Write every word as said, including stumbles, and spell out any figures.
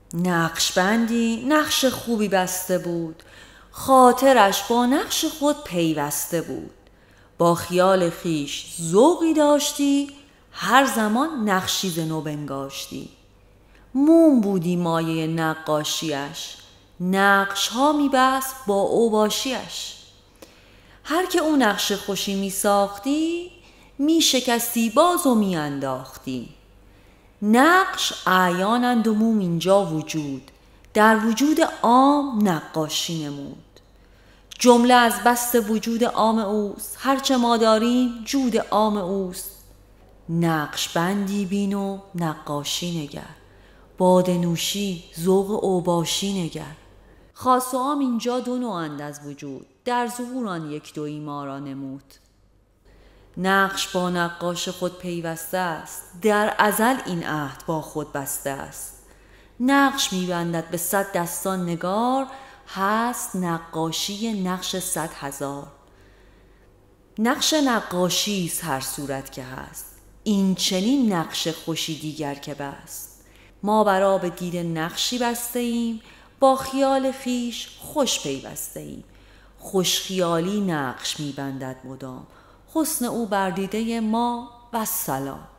نقشبندی نقش خوبی بسته بود، خاطرش با نقش خود پیوسته بود. با خیال خیش ذوقی داشتی، هر زمان نقشی ز نو بنگاشتی. موم بودی مایه نقاشیش، نقش ها می بست با اوباشیش. هر که او نقش خوشی می ساختی، می شکستی باز و می انداختی. نقش اعیانند و موم اینجا وجود، در وجود عام نقاشی نمود. جمله از بست وجود عام اوست، هرچه ما داریم جود عام اوست. نقش بندی بین و نقاشی نگر، باده نوشی ذوق اوباشی نگر. خاص و عام اینجا دو نوعند از وجود، در ظهور آن یک دویی ما را نمود. نقش با نقاش خود پیوسته است، در ازل این عهد با خود بسته است. نقش می بندد به صد دستان نگار، هست نقاشی نقش صد هزار. نقش نقاشی است هر صورت که هست، این چنین نقش خوشی دیگر که بست. ما بر آب دیده نقشی بسته ایم، با خیال خیش خوش پیوسته ایم. خوش خیالی نقش می بندد مدام، حسن او بر دیده ما والسلام.